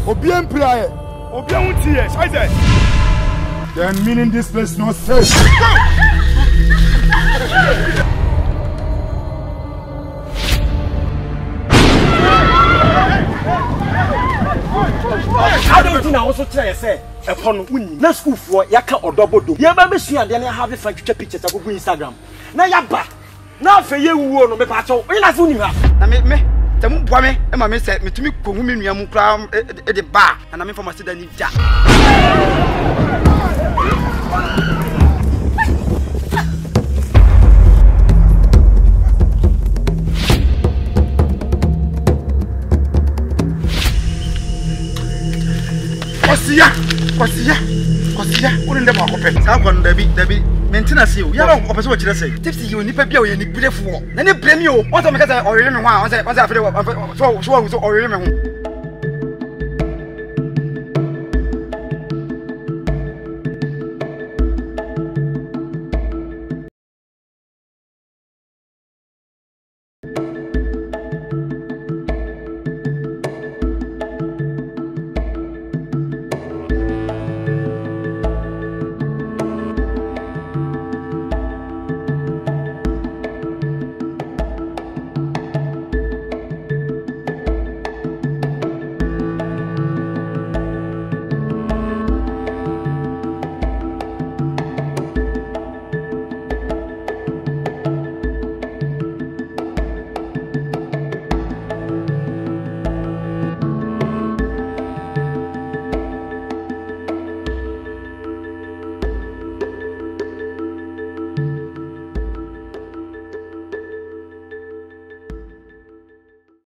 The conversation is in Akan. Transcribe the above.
Obien prayer. Obien untie. Shaize. Then meaning this place not safe. I don't think I also try say upon winning. Na school for yaka odobodo. Ye ba besua de na have fan twetwa pictures agogo Instagram. Na ya ba. Na fe ye wuo no me pa cho. Ina so ni ha. Na me temu boa me e ma me say metumi kohu me nua mu kra e de ba. Na me information da ni via. Kosia, wouldn't them walk open. How can Debbie, maintenance you? You don't open what you say. Tipsy, you need to be a beautiful. Then you blame you. What am I going to or you want? I said, or you